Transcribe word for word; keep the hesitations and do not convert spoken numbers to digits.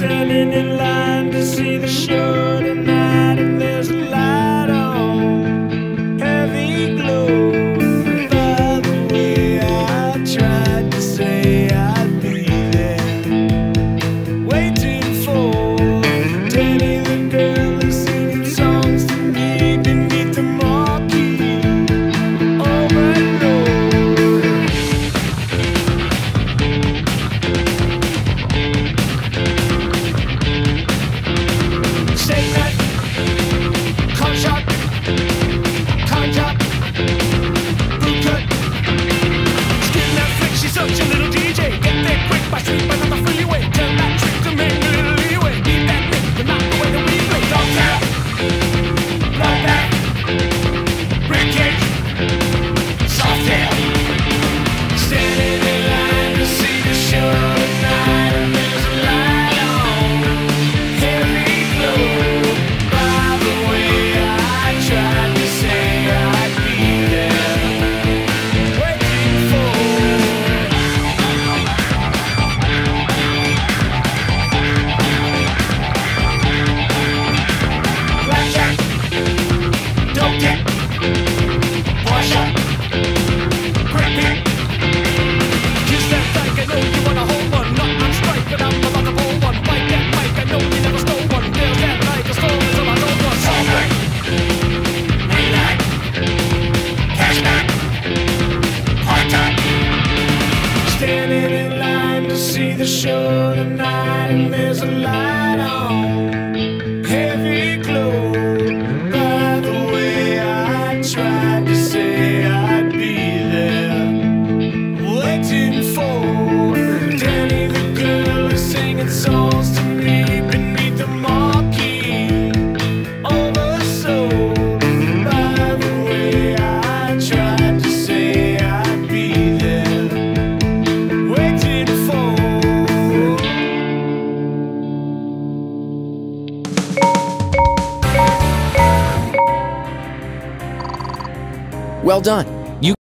Standing in line to see the show tonight, and there's a light on, heavy glow. By the way, I tried to say I'd be there, waiting for Danny the girl who's singing songs to me beneath the marquee. Oh, but no. The show tonight, and there's a light on, heavy glow. By the way, I tried to say I'd be there, waiting for Danny the girl who's singing songs to me beneath the marquee. Over so, by the way, I tried to say I'd be there, waiting for. Well done.